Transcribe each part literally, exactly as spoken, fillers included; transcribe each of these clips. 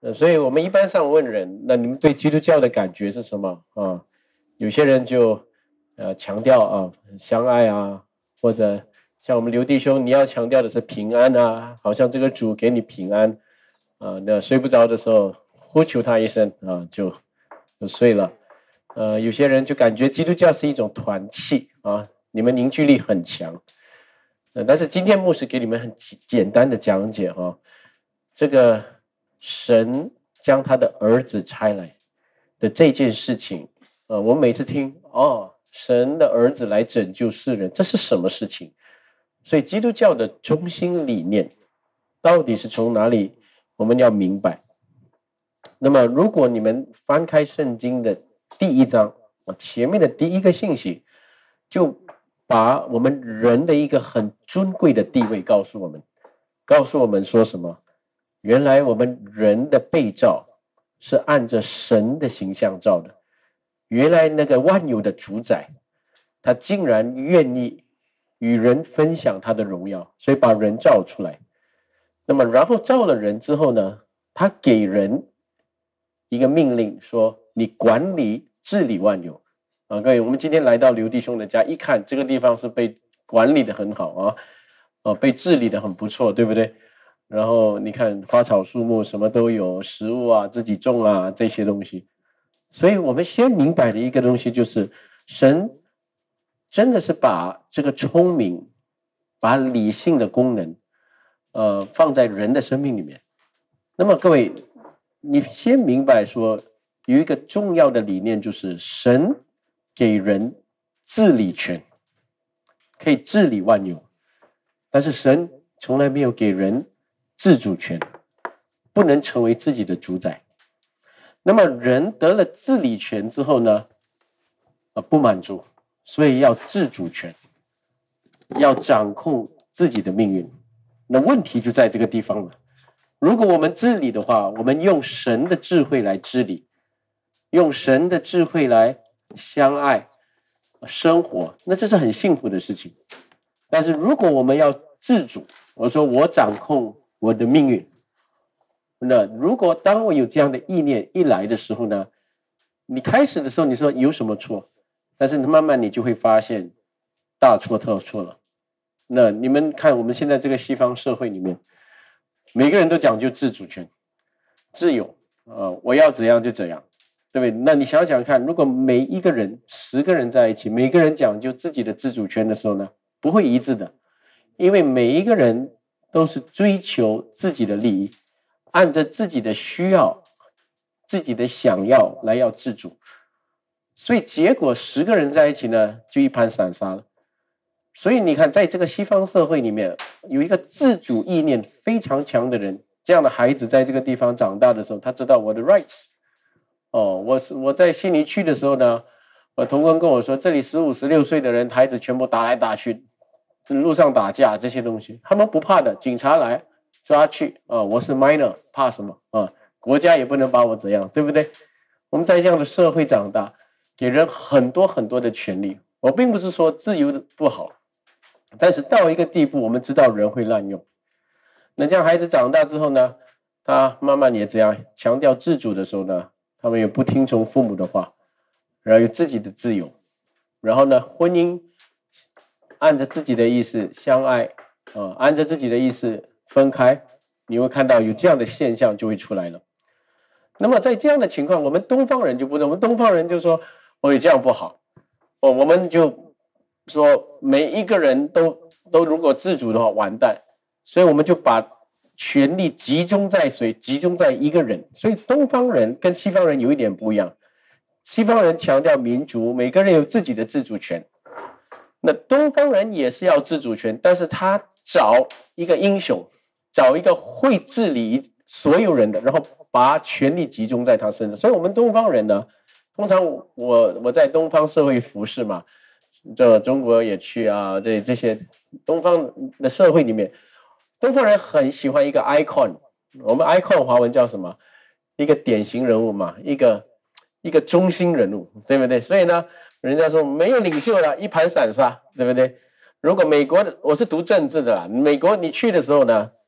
呃，所以我们一般上问人，那你们对基督教的感觉是什么啊？有些人就呃强调啊相爱啊，或者像我们刘弟兄，你要强调的是平安啊，好像这个主给你平安啊，那睡不着的时候呼求他一声啊，就就睡了。呃，有些人就感觉基督教是一种团契啊，你们凝聚力很强。呃，但是今天牧师给你们很简单的讲解哈、啊，这个神将他的儿子差来的这件事情，呃，我每次听哦，神的儿子来拯救世人，这是什么事情？所以基督教的中心理念到底是从哪里？我们要明白。那么，如果你们翻开圣经的第一章，前面的第一个信息，就把我们人的一个很尊贵的地位告诉我们，告诉我们说什么？原来我们人的被造是按着神的形象造的。原来那个万有的主宰，他竟然愿意与人分享他的荣耀，所以把人造出来。那么然后造了人之后呢，他给人一个命令说，你管理治理万有啊。各位，我们今天来到刘弟兄的家，一看这个地方是被管理的很好啊，啊被治理的很不错，对不对？然后你看花草树木什么都有，食物啊自己种啊这些东西。所以我们先明白的一个东西就是，神真的是把这个聪明，把理性的功能呃放在人的生命里面。那么各位，你先明白说有一个重要的理念，就是神给人治理权，可以治理万有，但是神从来没有给人自主权，不能成为自己的主宰。那么人得了治理权之后呢，呃，不满足，所以要自主权，要掌控自己的命运。那问题就在这个地方了。如果我们治理的话，我们用神的智慧来治理，用神的智慧来相爱生活，那这是很幸福的事情。但是如果我们要自主，我说我掌控我的命运，那如果当我有这样的意念一来的时候呢，你开始的时候你说有什么错，但是慢慢你就会发现大错特错了。那你们看我们现在这个西方社会里面，每个人都讲究自主权、自由，呃，我要怎样就怎样，对不对？那你想想看，如果每一个人十个人在一起，每个人讲究自己的自主权的时候呢，不会一致的，因为每一个人都是追求自己的利益，按着自己的需要、自己的想要来要自主，所以结果十个人在一起呢，就一盘散沙了。所以你看，在这个西方社会里面，有一个自主意念非常强的人，这样的孩子在这个地方长大的时候，他知道我的 rights。哦，我是我在悉尼区的时候呢，我同工跟我说，这里十五、十六岁的人，孩子全部打来打去，路上打架这些东西，他们不怕的，警察来抓去啊、哦，我是 minor， 怕什么啊、哦？国家也不能把我怎样，对不对？我们在这样的社会长大，给人很多很多的权利。我并不是说自由的不好，但是到一个地步，我们知道人会滥用。那这样孩子长大之后呢，他慢慢也这样强调自主的时候呢，他们也不听从父母的话，然后有自己的自由，然后呢，婚姻按着自己的意思相爱，呃，按着自己的意思分开，你会看到有这样的现象就会出来了。那么在这样的情况，我们东方人就不是，我们东方人就说，哦，这样不好，哦，我们就说每一个人都都如果自主的话完蛋，所以我们就把权力集中在谁？集中在一个人。所以东方人跟西方人有一点不一样，西方人强调民主，每个人有自己的自主权。那东方人也是要自主权，但是他找一个英雄，找一个会治理所有人的，然后把权力集中在他身上。所以我们东方人呢，通常我我在东方社会服侍嘛，这中国也去啊，这这些东方的社会里面，东方人很喜欢一个 icon， 我们 icon 华文叫什么？一个典型人物嘛，一个一个中心人物，对不对？所以呢，人家说没有领袖了，一盘散沙，对不对？如果美国的，我是读政治的啦，美国你去的时候呢，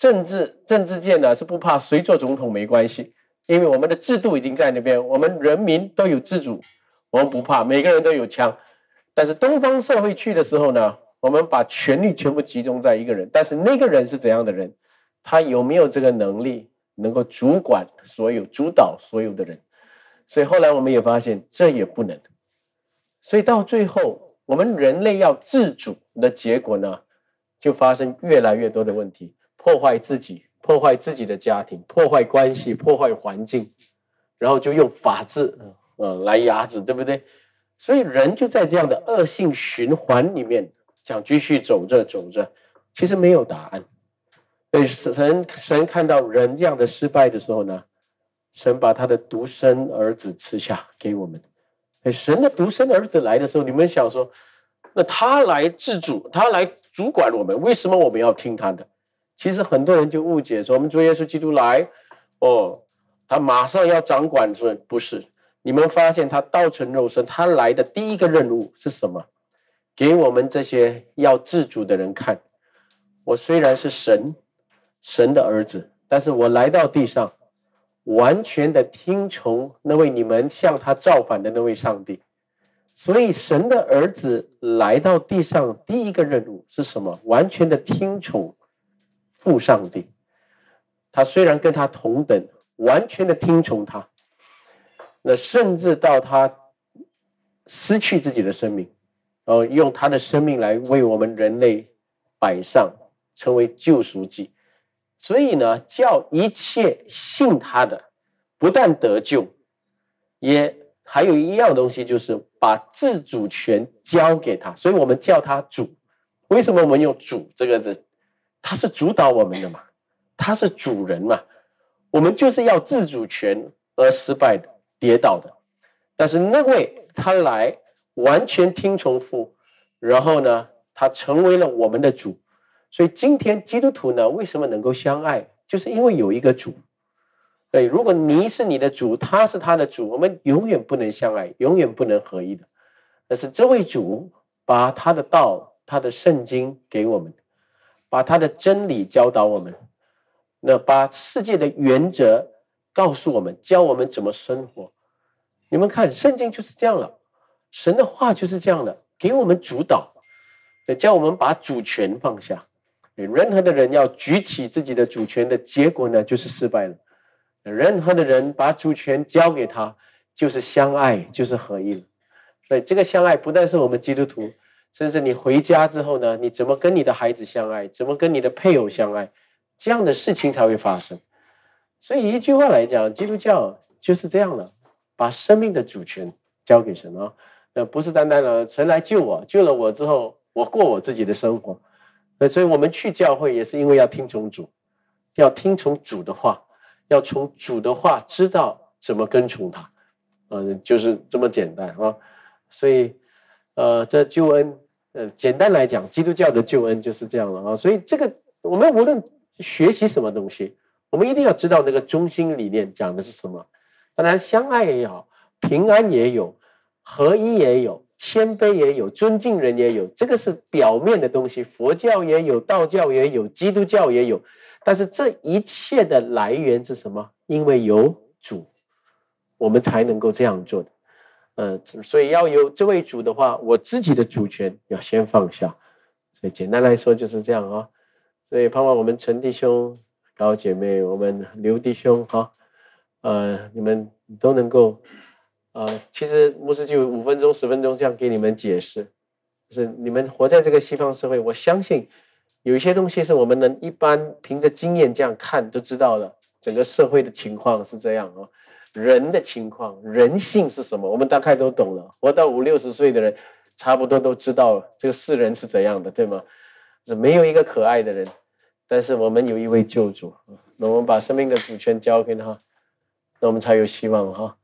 政治政治界呢是不怕谁做总统没关系，因为我们的制度已经在那边，我们人民都有自主，我们不怕，每个人都有枪。但是东方社会去的时候呢，我们把权力全部集中在一个人，但是那个人是怎样的人，他有没有这个能力能够主管所有主导所有的人。所以后来我们也发现这也不能，所以到最后我们人类要自主的结果呢，就发生越来越多的问题，破坏自己，破坏自己的家庭，破坏关系，破坏环境，然后就用法治呃来压制，对不对？所以人就在这样的恶性循环里面想继续走着走着，其实没有答案。所以神神看到人这样的失败的时候呢，神把他的独生儿子赐下给我们。神的独生儿子来的时候，你们想说，那他来自主，他来主管我们，为什么我们要听他的？其实很多人就误解说，我们主耶稣基督来，哦，他马上要掌管着，不是。你们发现他道成肉身，他来的第一个任务是什么？给我们这些要自主的人看，我虽然是神，神的儿子，但是我来到地上，完全的听从那位你们向他造反的那位上帝。所以神的儿子来到地上第一个任务是什么？完全的听从父上帝。他虽然跟他同等，完全的听从他，那甚至到他失去自己的生命，然后用他的生命来为我们人类摆上，成为救赎祭。所以呢，叫一切信他的不但得救，也还有一样东西，就是把自主权交给他。所以我们叫他主。为什么我们用主这个字？他是主导我们的嘛，他是主人嘛。我们就是要自主权而失败的，跌倒的。但是那位他来完全听从父，然后呢，他成为了我们的主。所以今天基督徒呢，为什么能够相爱？就是因为有一个主。对，如果你是你的主，他是他的主，我们永远不能相爱，永远不能合一的。但是这位主把他的道，他的圣经给我们，把他的真理教导我们，那把世界的原则告诉我们，教我们怎么生活。你们看，圣经就是这样了，神的话就是这样的，给我们主导，叫我们把主权放下。任何的人要举起自己的主权的结果呢，就是失败了。任何的人把主权交给他，就是相爱，就是合一了。所以这个相爱不但是我们基督徒，甚至你回家之后呢，你怎么跟你的孩子相爱，怎么跟你的配偶相爱，这样的事情才会发生。所以一句话来讲，基督教就是这样了，把生命的主权交给神啊，那不是单单的神来救我，救了我之后，我过我自己的生活。所以我们去教会也是因为要听从主，要听从主的话，要从主的话知道怎么跟从他，嗯、呃，就是这么简单啊。所以，呃，这救恩，呃，简单来讲，基督教的救恩就是这样了啊。所以这个我们无论学习什么东西，我们一定要知道那个中心理念讲的是什么。当然，相爱也好，平安也有，合一也有。谦卑也有，尊敬人也有，这个是表面的东西，佛教也有，道教也有，基督教也有。但是这一切的来源是什么？因为有主，我们才能够这样做的。呃，所以要有这位主的话，我自己的主权要先放下。所以简单来说就是这样啊、哦。所以盼望我们陈弟兄、高姐妹，我们刘弟兄哈，呃，你们都能够。呃，其实牧师就五分钟、十分钟这样给你们解释，就是你们活在这个西方社会，我相信有一些东西是我们能一般凭着经验这样看就知道了，整个社会的情况是这样啊、哦，人的情况、人性是什么，我们大概都懂了。活到五六十岁的人，差不多都知道这个世人是怎样的，对吗？是没有一个可爱的人，但是我们有一位救主，那我们把生命的主权交给他，那我们才有希望哈。